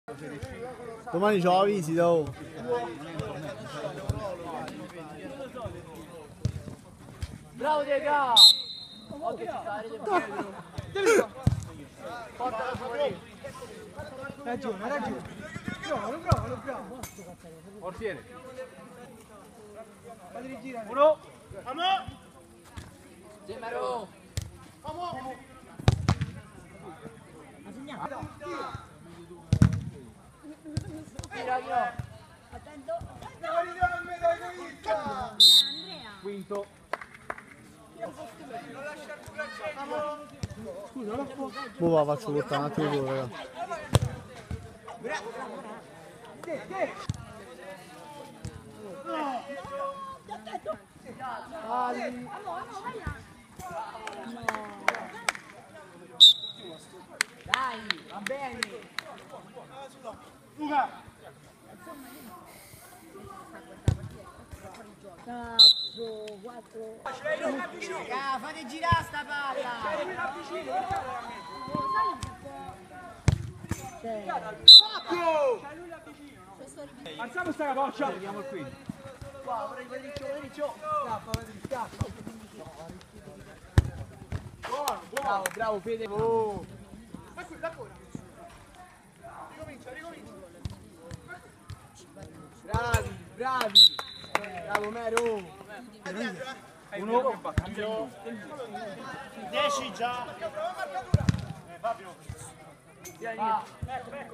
Domani c'ho la visita, oh. Bravo Dega! Portala fuori! Ragione. Bravo. Portiere! Fate rigirare. Uno! Vamos! Gemero! Quinto! Scusa, non può. Boh, la faccio portare un attimo solo, raga. Dai, va bene! Luca! 4. Fate girare sta palla! Alziamo sta capoccia! Vediamo qui! Qua, Riccio! Scappa! Buono! Bravo Fede! D'accordo! Ricomincia! Bravi! Bravo Mero! Uno! 10 già! Fabio! Ecco!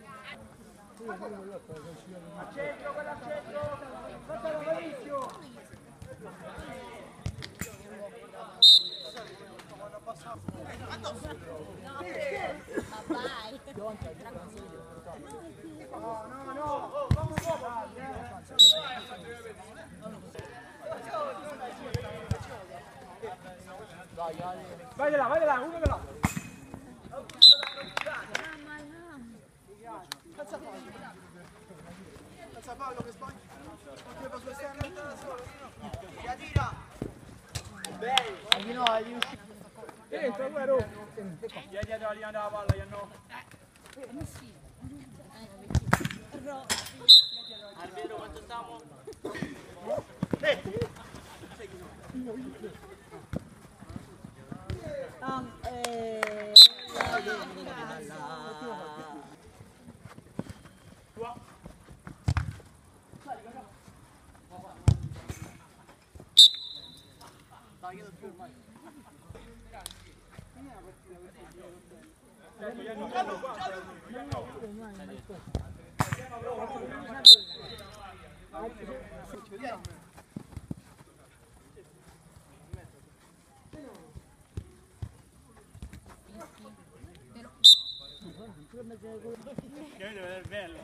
Al centro! Guardalo Maurizio! No, vamos dopo! Vai di là, uno di là! Calza Paolo che sbaglia! Tira! Bene! Di no, agli usciti! Entra, Guero! Via dietro la linea della palla, Ianno! Almeno quanto stiamo? Che deve essere bello!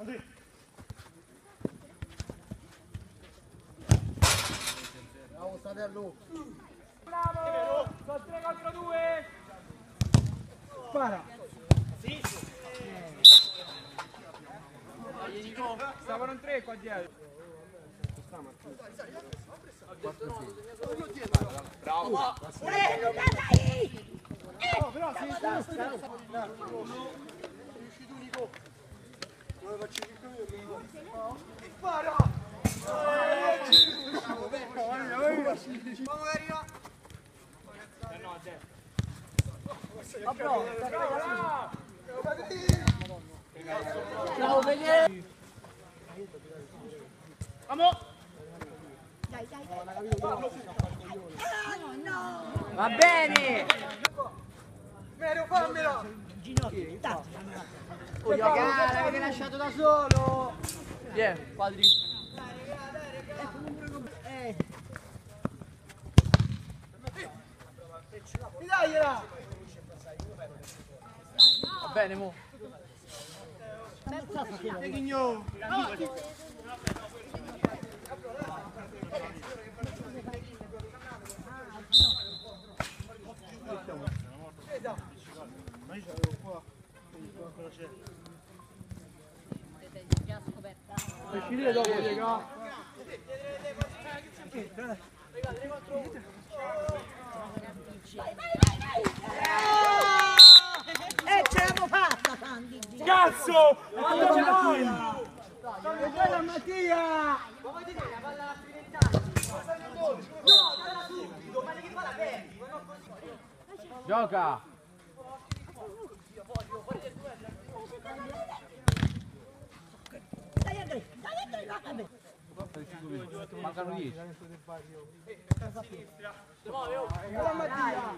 Bravo, Stadello. Bravo! Sono 3 contro 2! Spara. Sì! Stavano in 3 qua dietro. Bravo! Però si sta. Riusci tu Nico! Dove faccio il spara! Vamos arriva! No, a destra! Bravo Fede! Vamos! Va bene! Mero, fammelo! Oh, gara, l'avete lasciato da solo! Vieni, padri! Dagliela! Va bene, mo! Ghigno! Ma io c'avevo qua ancora c'è. Già scoperta. Per finire dopo, raga. E ce l'abbiamo fatta, Tanti! Cazzo! cazzo! Quando ce l'hai? E bella Mattia! Gioca! Mancano 10. Bella Mattia!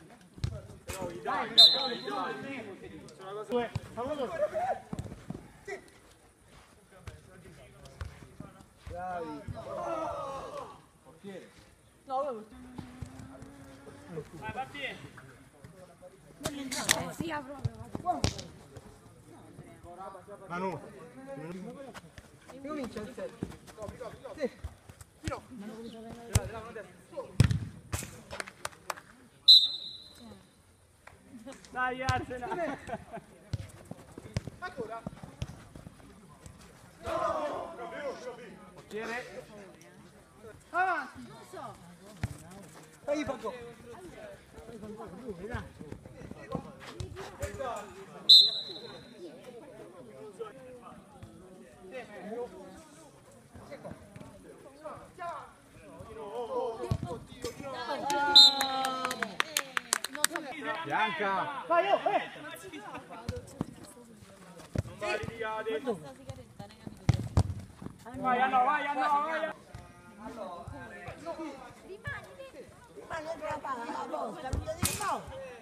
Manu. Comincia il set. Dai Arsenal! Portiere! Avanti! Fai poco! Bianca! Vai, oh, Vai, Anno, vai, Anno, vai! Rimani dentro la palla, la volta, non ti devi muovere.